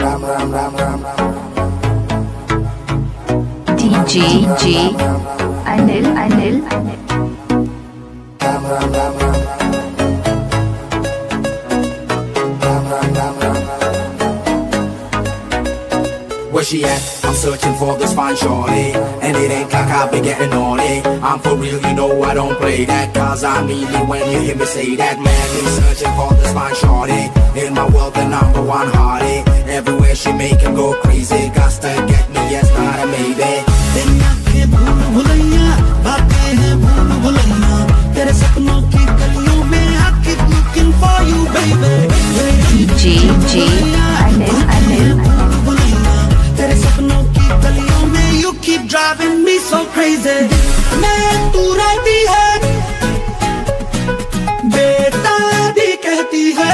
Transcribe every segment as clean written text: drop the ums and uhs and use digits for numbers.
DJ Anil Where she at? I'm searching for this fine shorty, and it ain't like I've been getting on it. I'm for real, you know I don't play that, cause I mean it when you hear me say that. Man, me searching for this fine shorty, in my world the number one hottie. Everywhere she make him go crazy, got to get me, yes, not a maybe. DJ Anil You keep driving me so crazy. मैं तू रहती है, बेटा भी कहती है.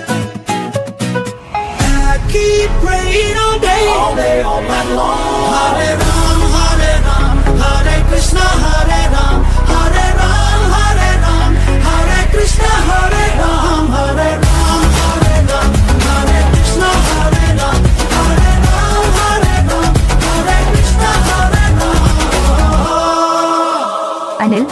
I keep praying all day, all night long. Hare Ram, Hare Krishna, Hare Ram, Hare Ram, Hare Ram, Hare Krishna, Hare Ram, Hare Ram, Hare Ram, Hare Krishna, Hare Ram, Hare Ram, Hare Ram, Hare Krishna, Hare Ram. Anil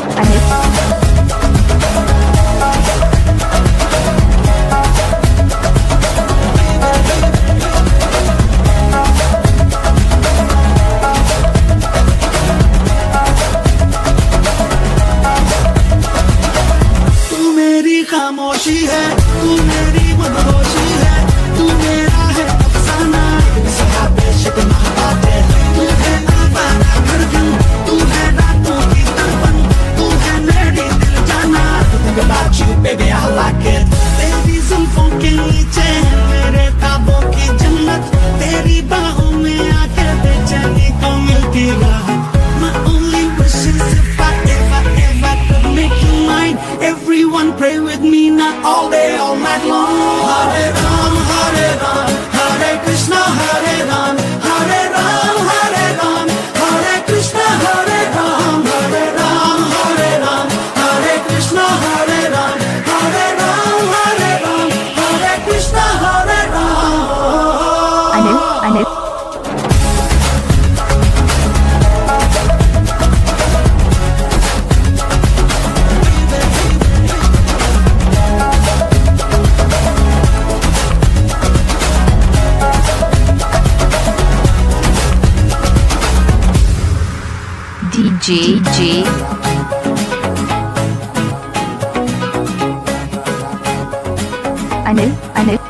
खामोशी है, तू मेरी मदहोशी है, तू मेरा है अफसाना, बेशक महाबातें. तू है आवारा धड़कन, तू है रातों की तड़पन, तू है मेरी दिल जाना. Think about you, baby, I like it. तेरी जुल्फों के नीचे है मेरे ख्वाबों की जन्नत, तेरी बाहों में आके बेचैनी को मिलती राहत. My only wish is if I ever could make you mine. Everyone pray with me now all day, all night long. Hare Ram, Hare Krishna, Hare Ram, Hare Ram, Hare Ram, Hare Krishna, Hare Ram, Hare Ram, Hare Ram, Hare Krishna, Hare Ram, Hare Ram, Hare Ram, Hare Krishna, Hare Ram. Anil DJ Anil